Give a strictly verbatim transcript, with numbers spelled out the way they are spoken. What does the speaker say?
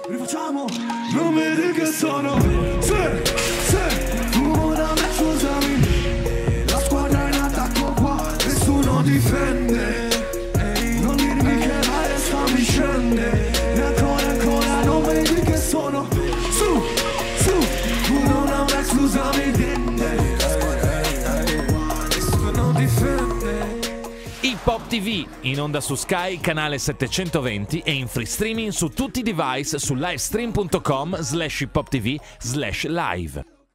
Rifacciamo, non vedi che sono. Se, se, tu ora me scusami. La squadra è in attacco qua, nessuno difende. Non dirmi che la resta mi scende. E ancora, ancora, non vedi che sono. Su, su, tu non avrai scusami. Nessuno difende. Hip Hop ti vu, in onda su Sky, canale settecentoventi e in free streaming su tutti i device su livestream punto com slash hiphoptv slash live.